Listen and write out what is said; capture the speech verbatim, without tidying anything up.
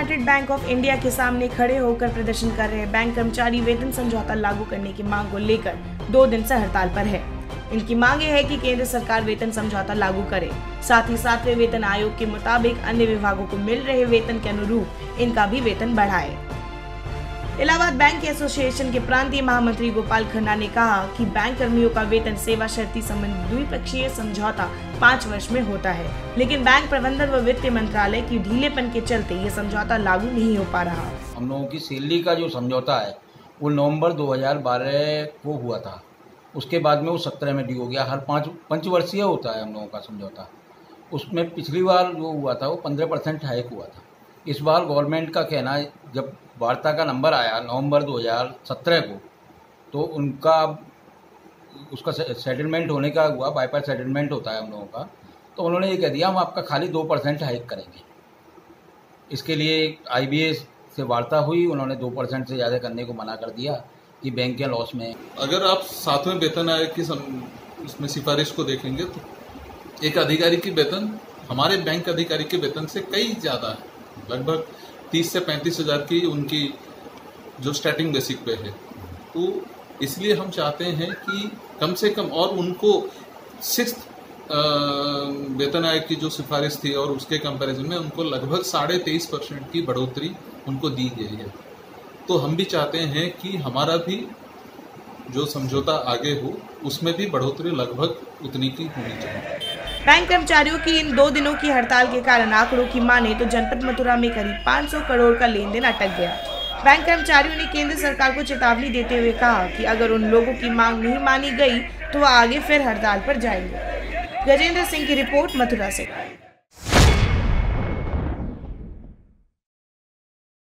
United bank of India के सामने खड़े होकर प्रदर्शन कर रहे बैंक कर्मचारी वेतन समझौता लागू करने की मांग को लेकर दो दिन से हड़ताल पर है। इनकी मांग है कि केंद्र सरकार वेतन समझौता लागू करे, साथ ही सातवें वेतन आयोग के मुताबिक अन्य विभागों को मिल रहे वेतन के अनुरूप इनका भी वेतन बढ़ाए। इलाहाबाद बैंक एसोसिएशन के प्रांतीय महामंत्री गोपाल खन्ना ने कहा कि बैंक कर्मियों का वेतन सेवा शर्ती संबंधी द्विपक्षीय समझौता पाँच वर्ष में होता है, लेकिन बैंक प्रबंधन व वित्त मंत्रालय की ढीलेपन के चलते ये समझौता लागू नहीं हो पा रहा। हम लोगों की सैलरी का जो समझौता है वो नवंबर दो हज़ार बारह को हुआ था, उसके बाद में वो सत्रह में ड्यू हो गया। हर पाँच पंचवर्षीय होता है हम लोगों का समझौता। उसमें पिछली बार जो हुआ था वो पंद्रह परसेंट हाइक हुआ था। इस बार गवर्नमेंट का कहना है, जब वार्ता का नंबर आया नवंबर दो हज़ार सत्रह को, तो उनका उसका सेटलमेंट होने का हुआ, बाईपास सेटलमेंट होता है हम लोगों का, तो उन्होंने ये कह दिया हम आपका खाली दो परसेंट हाइक करेंगे। इसके लिए आई बी ए से वार्ता हुई, उन्होंने दो परसेंट से ज़्यादा करने को मना कर दिया कि बैंक के लॉस में। अगर आप सातवें वेतन आयोग की इसमें सिफारिश को देखेंगे तो एक अधिकारी की वेतन हमारे बैंक अधिकारी के वेतन से कई ज़्यादा है, लगभग तीस से पैंतीस हज़ार की उनकी जो स्टार्टिंग बेसिक पे है। तो इसलिए हम चाहते हैं कि कम से कम, और उनको सिक्स्थ वेतन आयोग की जो सिफारिश थी और उसके कंपैरिजन में उनको लगभग साढ़े तेईस परसेंट की बढ़ोतरी उनको दी गई है। तो हम भी चाहते हैं कि हमारा भी जो समझौता आगे हो उसमें भी बढ़ोतरी लगभग उतनी की होनी चाहिए। बैंक कर्मचारियों की इन दो दिनों की हड़ताल के कारण आंकड़ों की माने तो जनपद मथुरा में करीब पाँच सौ करोड़ का लेन देन अटक गया। बैंक कर्मचारियों ने केंद्र सरकार को चेतावनी देते हुए कहा कि अगर उन लोगों की मांग नहीं मानी गई तो वह आगे फिर हड़ताल पर जाएंगे। गजेंद्र सिंह की रिपोर्ट मथुरा से।